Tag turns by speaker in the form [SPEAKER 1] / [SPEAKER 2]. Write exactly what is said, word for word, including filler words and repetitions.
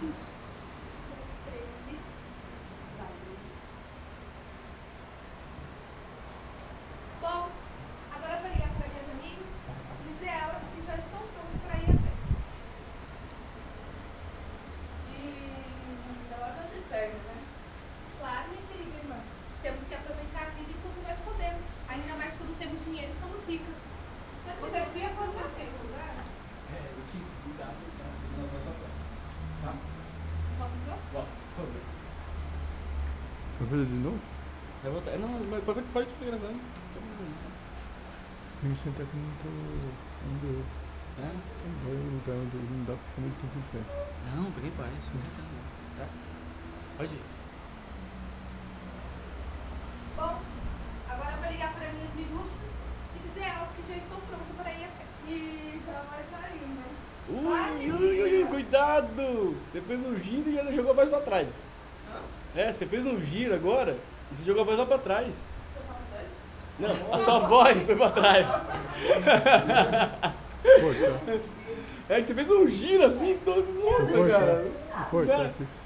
[SPEAKER 1] Bom, agora eu vou ligar para minhas amigas e dizer a elas que já estão prontas para ir à festa.
[SPEAKER 2] E já vai fazer inferno, né?
[SPEAKER 1] Claro, minha querida irmã. Temos que aproveitar a vida enquanto nós podemos. Ainda mais quando temos dinheiro e somos ricas. Você devia fazer o mesmo, né?
[SPEAKER 3] É, eu te ensino, tá? Nós vamos atrás. Tá?
[SPEAKER 1] Vamos ver?
[SPEAKER 3] Bom, por favor.
[SPEAKER 4] Vai fazer de novo?
[SPEAKER 3] Vai voltar. Não, mas pode, pode ficar gravando.
[SPEAKER 4] Tem que sentar que não tô. Onde
[SPEAKER 3] É?
[SPEAKER 4] vai um lugar onde não dá pra ficar muito tempo de pé.
[SPEAKER 3] Não, fica em paz, fica sentando. Tá? Pode ir.
[SPEAKER 1] Bom, agora eu vou ligar para minhas miguxas e dizer a elas que já estou pronta para ir à festa.
[SPEAKER 2] E já vai sair, né?
[SPEAKER 5] Ui, ui, ui, ui, cuidado! Você fez um giro e ainda jogou a voz pra trás. É, você fez um giro agora e você jogou a voz lá pra trás. Não, a sua voz foi pra trás.
[SPEAKER 4] Força.
[SPEAKER 5] É que você fez um giro assim, todo. Nossa,
[SPEAKER 4] Força.
[SPEAKER 5] cara.
[SPEAKER 4] Força.
[SPEAKER 5] Né?